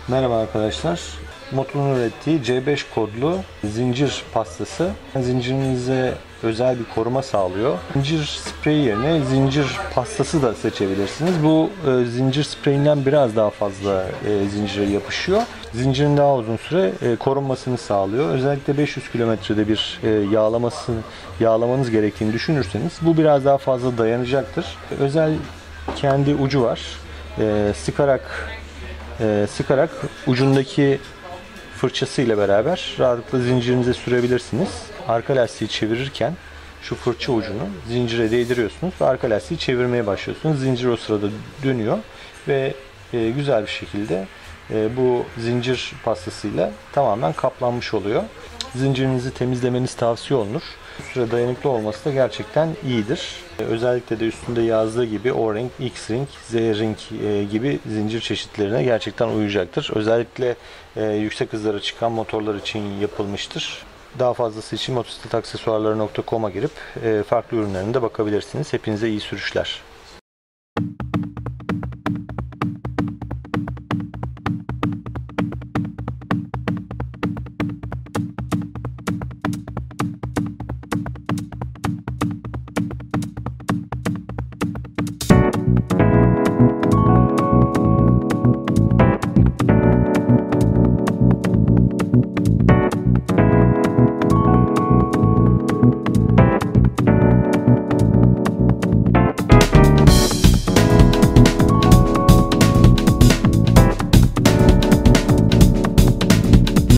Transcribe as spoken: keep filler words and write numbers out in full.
Merhaba arkadaşlar. Moto'nun ürettiği C beş kodlu zincir pastası zincirinize özel bir koruma sağlıyor. Zincir spreyi yerine zincir pastası da seçebilirsiniz. Bu e, zincir spreyinden biraz daha fazla e, zincire yapışıyor. Zincirin daha uzun süre e, korunmasını sağlıyor. Özellikle beş yüz kilometrede bir e, yağlaması yağlamanız gerektiğini düşünürseniz bu biraz daha fazla dayanacaktır. Özel kendi ucu var. E, sıkarak e, sıkarak ucundaki fırçasıyla beraber rahatlıkla zincirinize sürebilirsiniz. Arka lastiği çevirirken şu fırça ucunu zincire değdiriyorsunuz ve arka lastiği çevirmeye başlıyorsunuz. Zincir o sırada dönüyor ve e, güzel bir şekilde e, bu zincir pastasıyla tamamen kaplanmış oluyor. Zincirinizi temizlemeniz tavsiye olunur. Bu süre dayanıklı olması da gerçekten iyidir. E, özellikle de üstünde yazdığı gibi O-ring, X-ring, Z-ring e, gibi zincir çeşitlerine gerçekten uyacaktır. Özellikle e, yüksek hızlara çıkan motorlar için yapılmıştır. Daha fazlası için motosikletaksesuarları nokta com'a girip e, farklı ürünlerine de bakabilirsiniz. Hepinize iyi sürüşler.